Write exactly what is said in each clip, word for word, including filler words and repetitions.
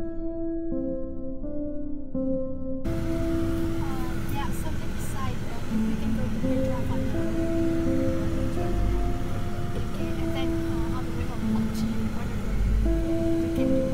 Yeah, something beside that. We can go to Petra Fund. Okay, and then uh, on the way home, up to you, whatever we can do.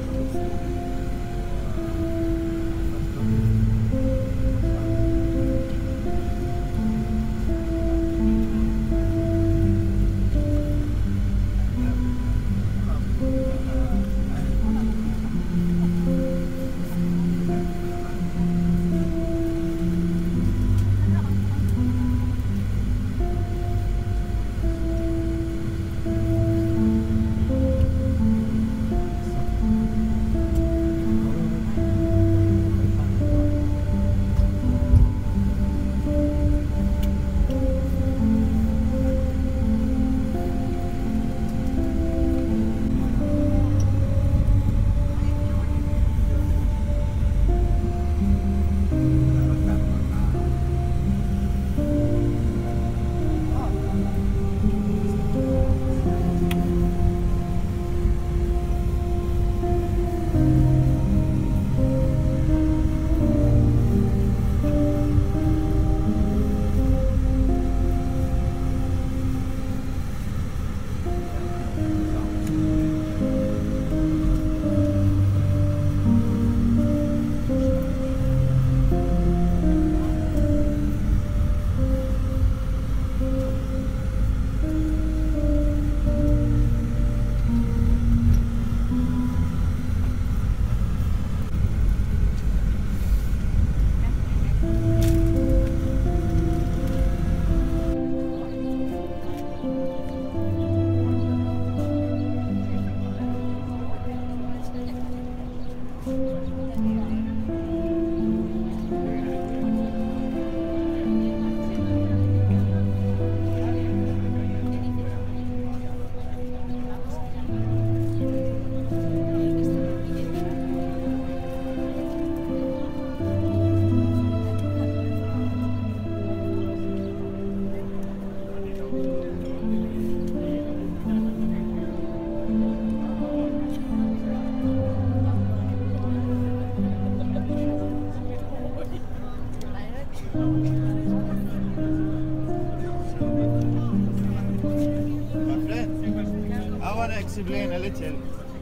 Explain a little.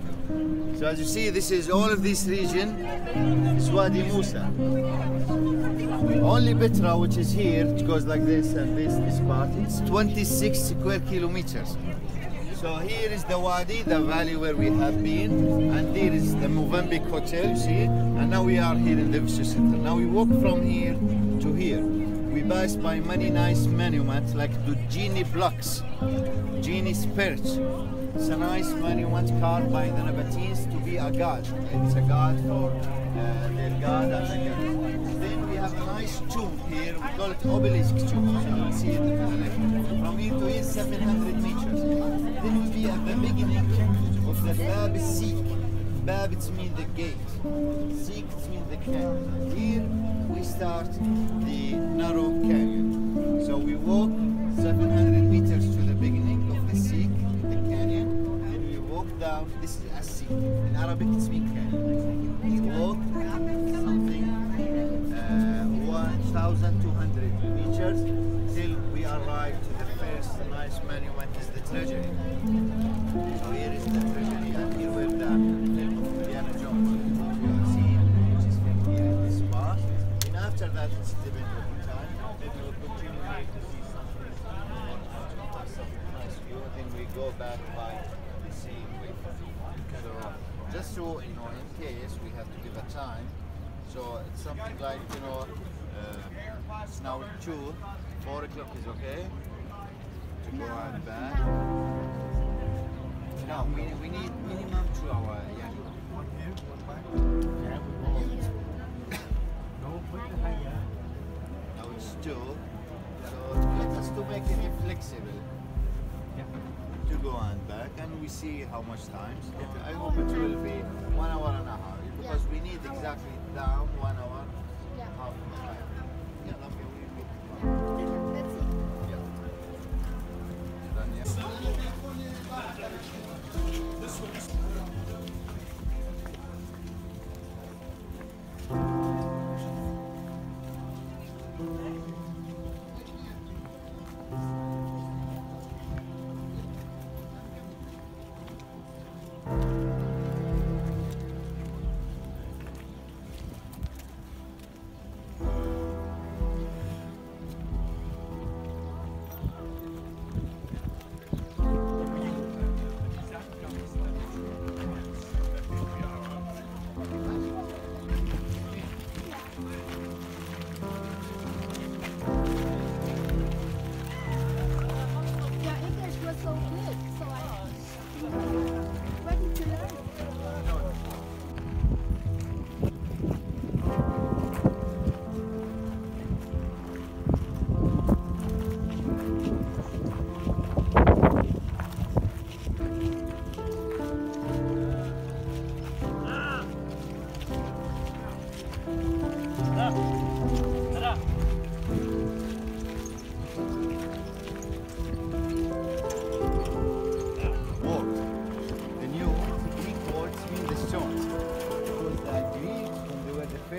So as you see, this is all of this region is Wadi Musa. Only Petra, which is here, it goes like this and this, this part, it's twenty-six square kilometers. So here is the Wadi, the valley where we have been, and here is the Movenpick Hotel, you see, and now we are here in the visitor center. Now we walk from here to here. We pass by many nice monuments like the genie blocks, genie spirits. It's a nice monument carved by the Nabateans to be a god. It's a god for uh, their god and the god. Then we have a nice tomb here. We call it obelisk tomb. So you'll see it in the left. From here to here, seven hundred meters. Then we'll be at the beginning of the Bab Seek. Bab, it means the gate. Seek, it means the canyon. Here we start the narrow canyon. So we walk seven hundred meters to the beginning of the Seek. Down. This is As-Seek. In Arabic, it's mean canyon. We walk something uh, one thousand two hundred meters till we arrive to the first nice monument, is the treasury. So here is the treasury, and here where the film of Indiana Jones we have seen, which is filmed here in this part. And after that, it's depending on time. Then we will continue here to see something, something nice view. Then we go back by the sea. So just so you know, in case we have to give a time, so it's something like, you know, uh, it's now two, four o'clock is okay to go and back. No, we, we need minimum two hours. Yeah. Now it's two, so let us to make it flexible. To go and back, and we see how much time. I hope it will be one hour and a half, because we need exactly down one hour, Yeah. half an hour. Yeah, lovely. We, we, Let's see. yeah. Done, yeah.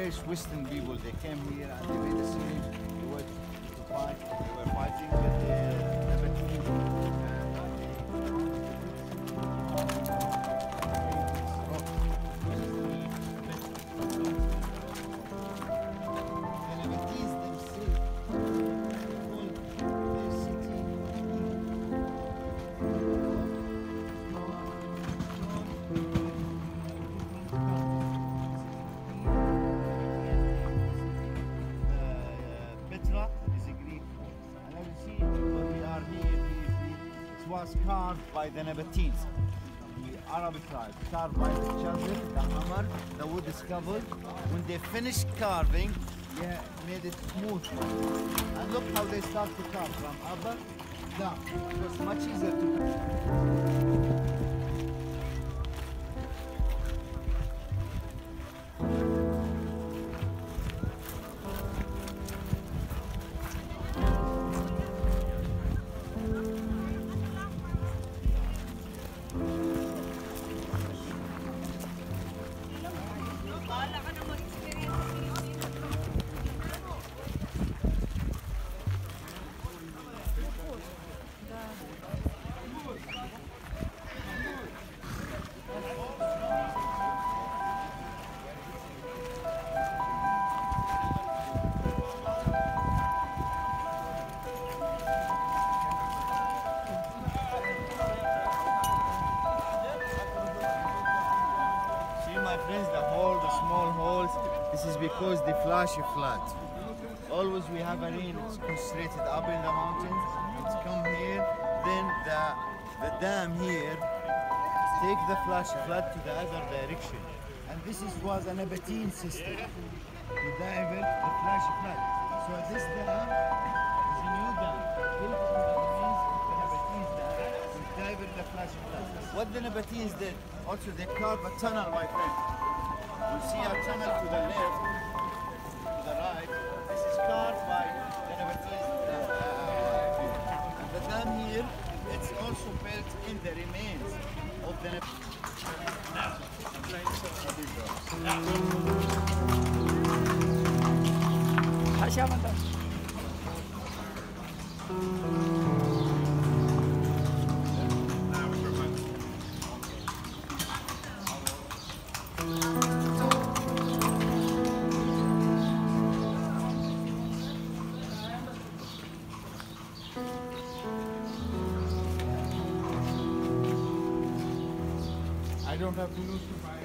Irish Western people, they came here and they made a series. They were to fight. They were fighting with the Nabateans. Was carved by the Nabateans, the Arabic tribe, carved by the chisel, the hammer, the wood is covered. When they finished carving, they made it smooth. And look how they start to carve from upper down. It was much easier to friends, the hole, the small holes, this is because the flash is flat. Always we have a rain, it's concentrated up in the mountains, it's come here, then the, the dam here take the flash flood to the other direction. And this is, was a Nabatean system to divert the flash flood. So this dam is a new dam, built on the remains of the Nabateans dam to divert the flash flood. What the Nabateans did, also they carved a tunnel, my friend. You see a tunnel to the left, to the right. This is carved by the Nabateans. Uh, and the dam here, it's also built in the remains of the Nabateans. I don't have to lose to buy.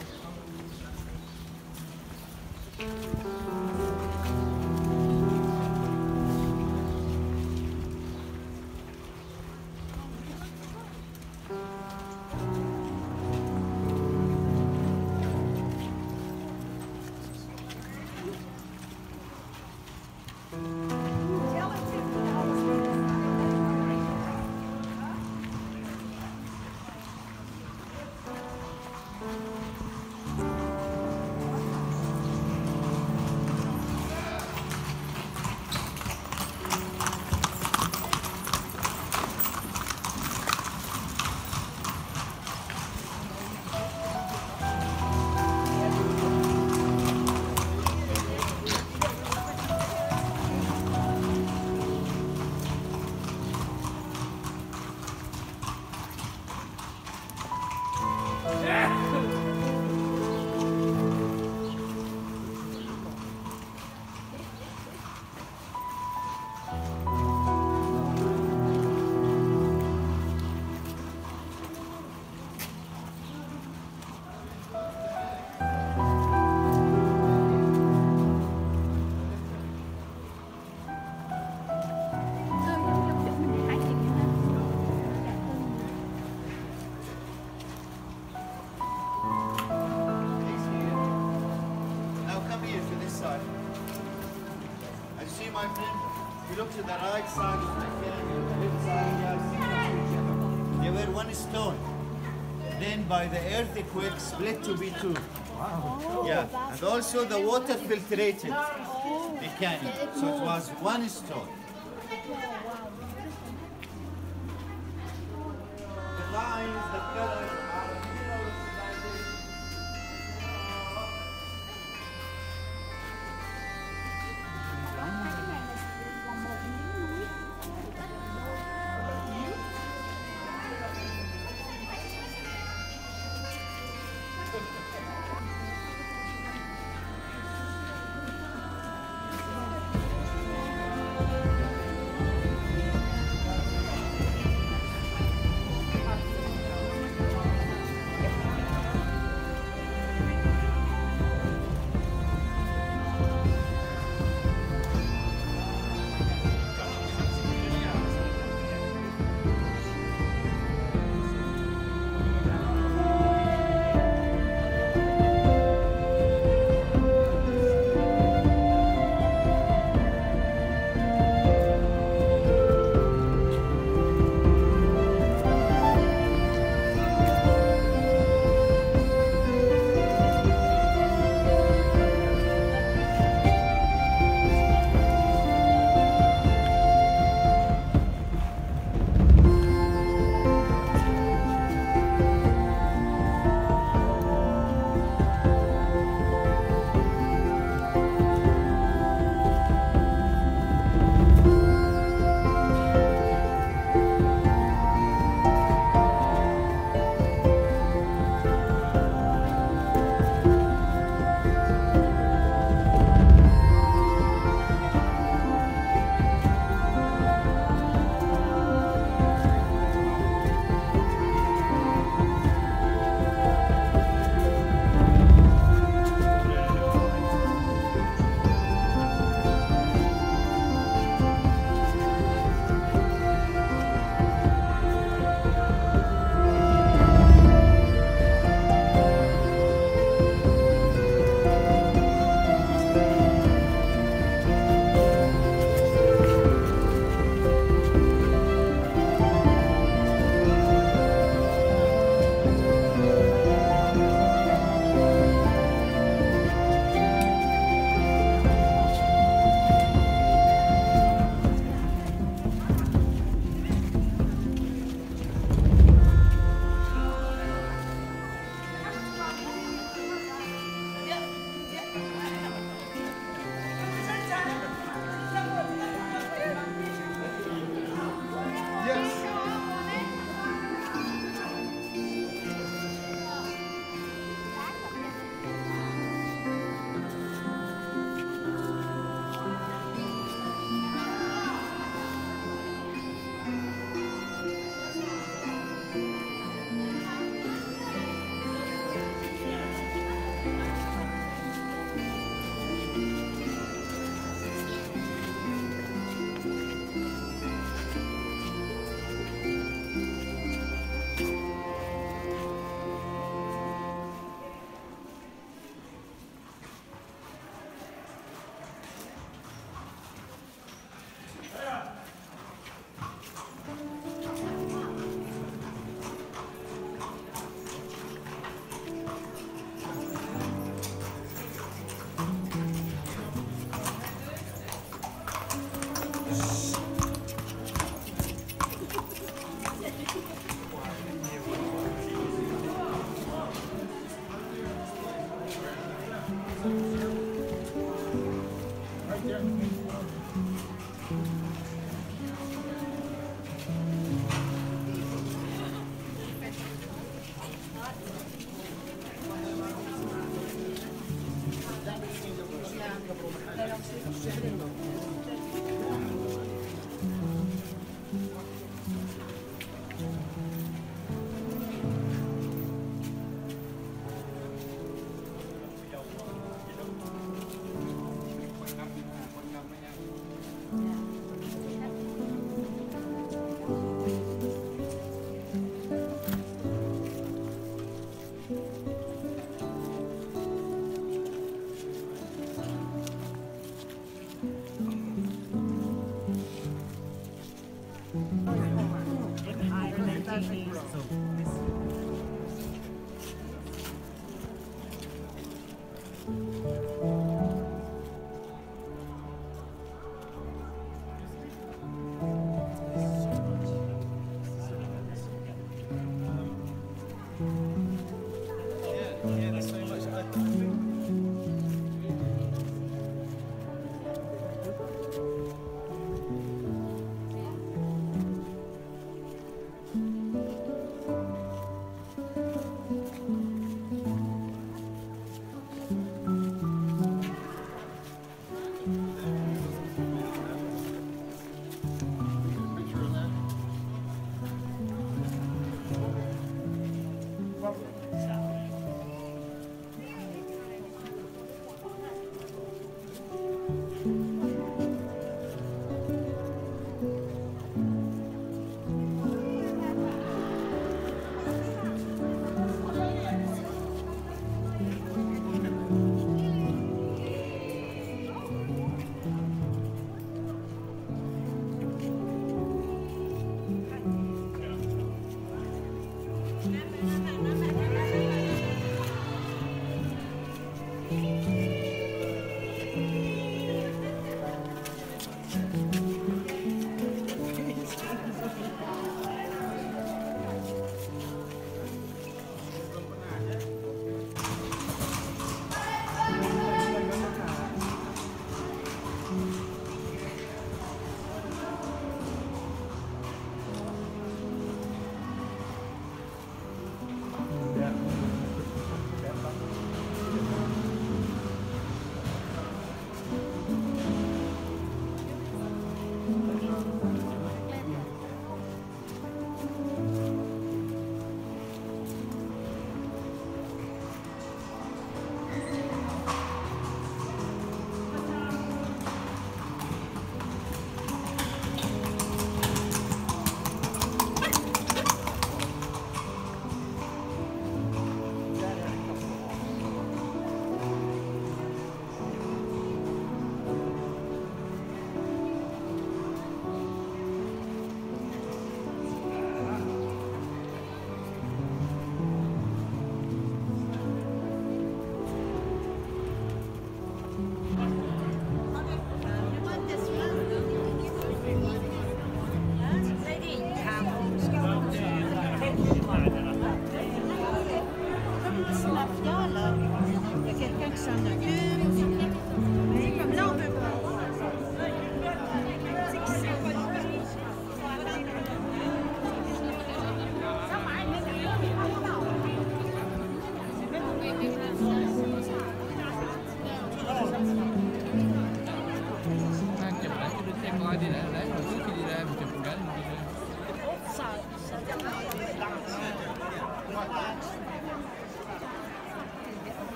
My friend, you look to the right side of the canyon, the left side, they were one stone. Then by the earthquake split to be two. Wow. Yeah, and also the water filtrated the canyon, so it was one stone. The lines, the colors are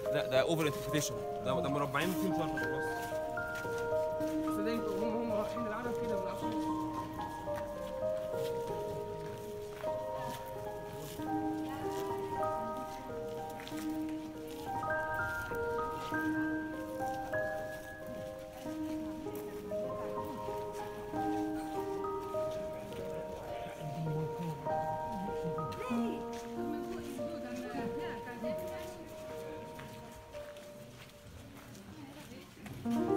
لا ده اوفر انتربريتيشن، ده ده مربعين فيهم شرط خلاص. صدقني هم هم رايحين العالم كده بالعافيه. Thank you.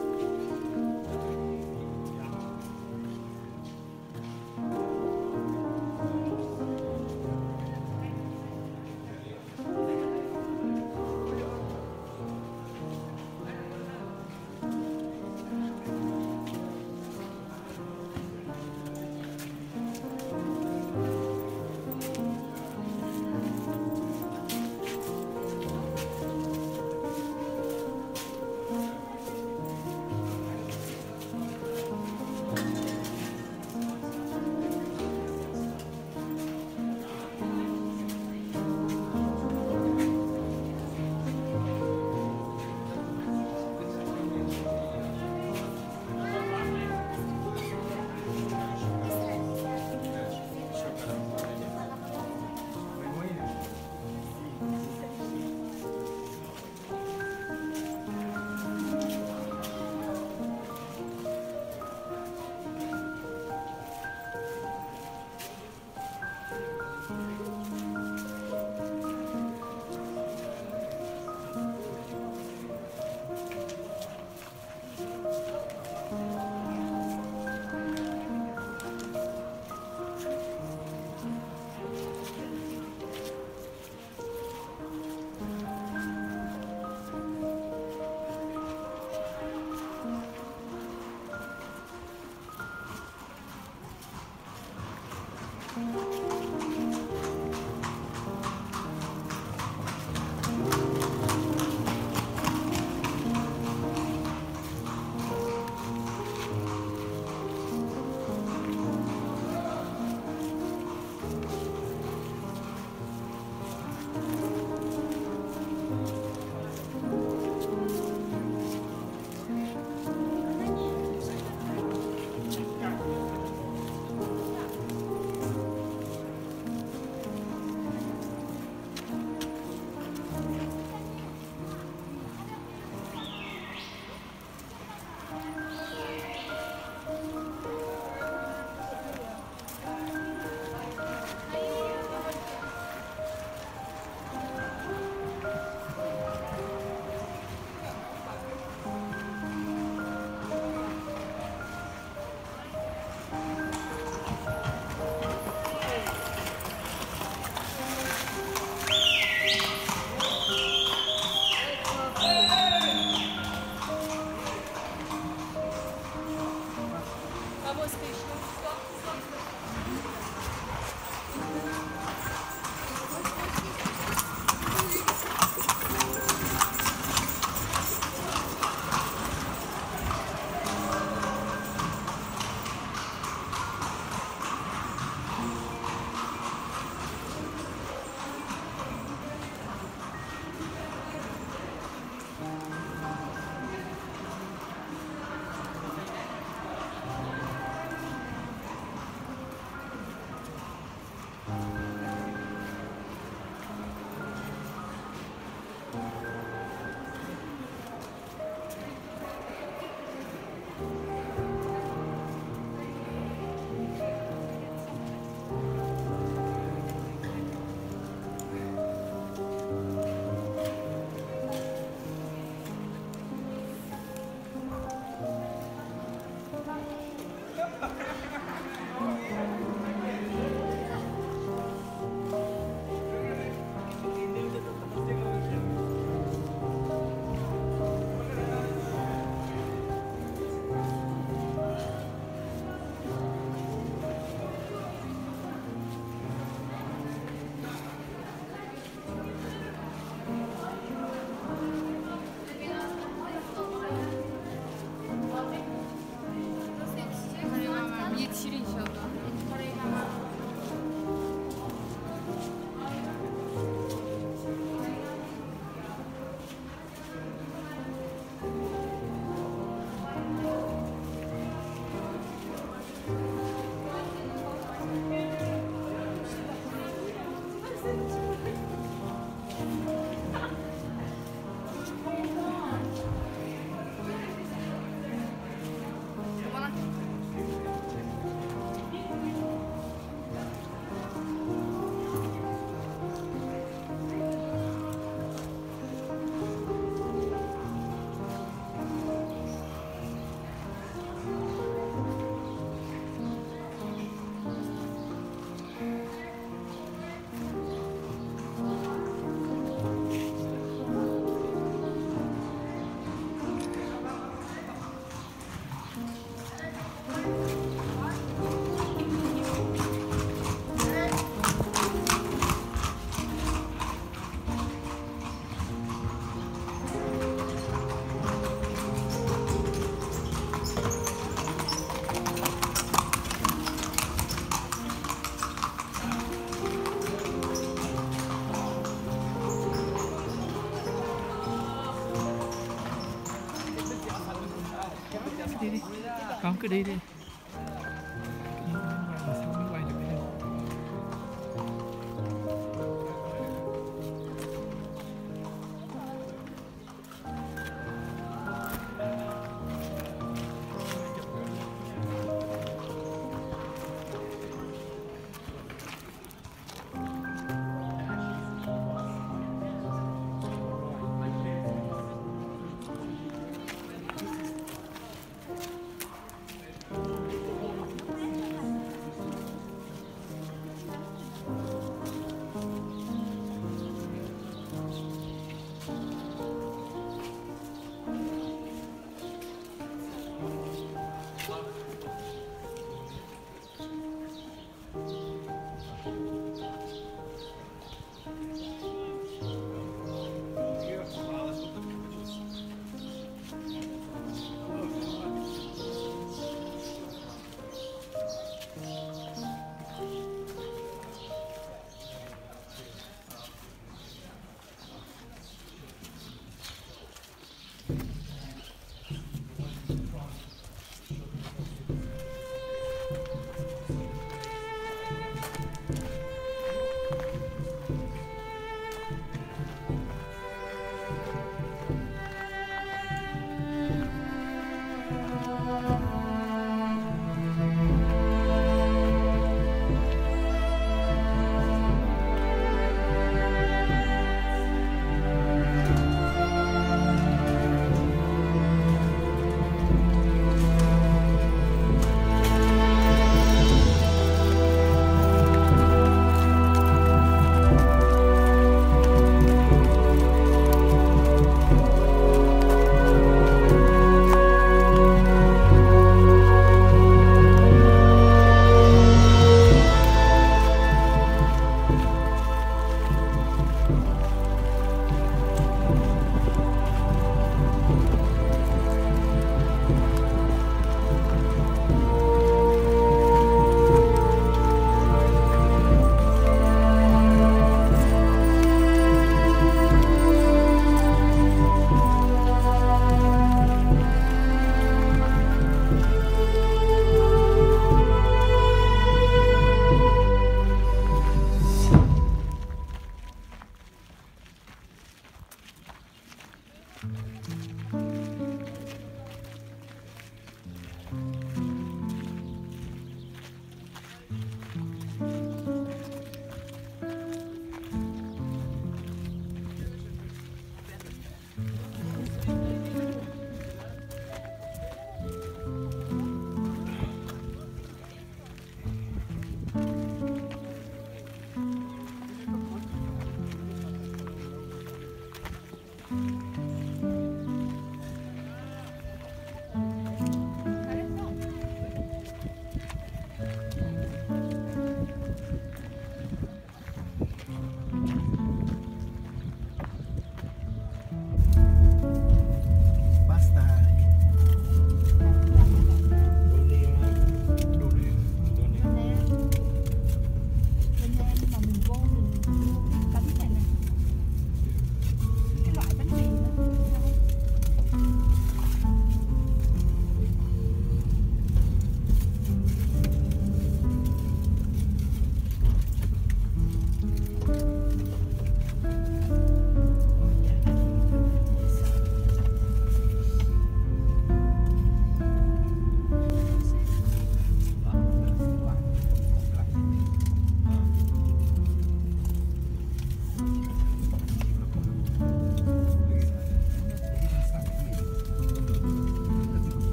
Con cứ đi đi.